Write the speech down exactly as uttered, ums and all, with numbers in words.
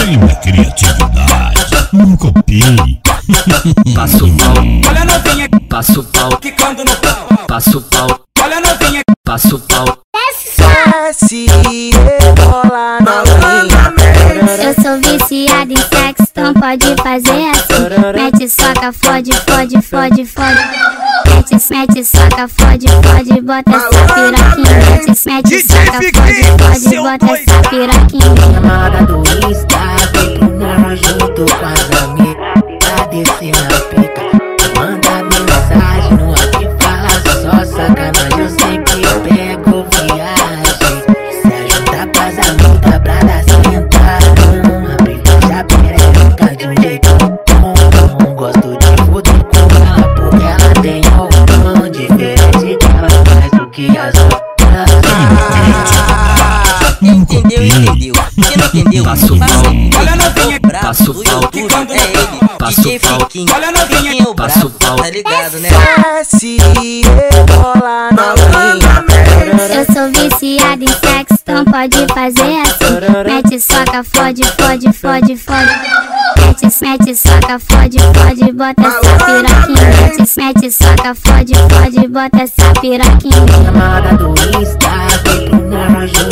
minha criatividade, não copie. Passa o pau, olha a novinha, passa o pau, quicando no pau, passa o pau, olha a novinha, passa o pau. Desce e rebola novinha. Eu sou viciada em sexo, então pode fazer assim. Mete, soca, fode, fode, fode, fode. Mete, mete, soca, fode, fode, bota essa piroquinha. Mete, mete, soca, fode, fode, bota essa piroquinha. Chamada do Insta, vem pro morro junto com as amigas. Pra descer na pica, manda mensagem no WhatsApp, fala só sacanagem. Eu sempre pego viagem, se ajuda pras amigas pra dar sentada. A pica já perereca de um jeito bom. Gosto de foder com ela porque ela tem um tom diferente, que ela faz do que as outras. Entendeu, entendeu? Quem não entendeu? Passa o pau, olha a novinha, passa o pau, É ele, passa o pau, olha a novinha, passa o pau. tá ligado, né? Desce e rebola novinha. Eu sou viciada em sexo, então pode fazer assim. Mete, soca, fode, fode, fode, fode. Mete, mete, soca, fode, fode, bota essa piroquinha. Mete, mete, soca, fode, fode, bota essa piroquinha. Chamada do Insta, vem pro morro junto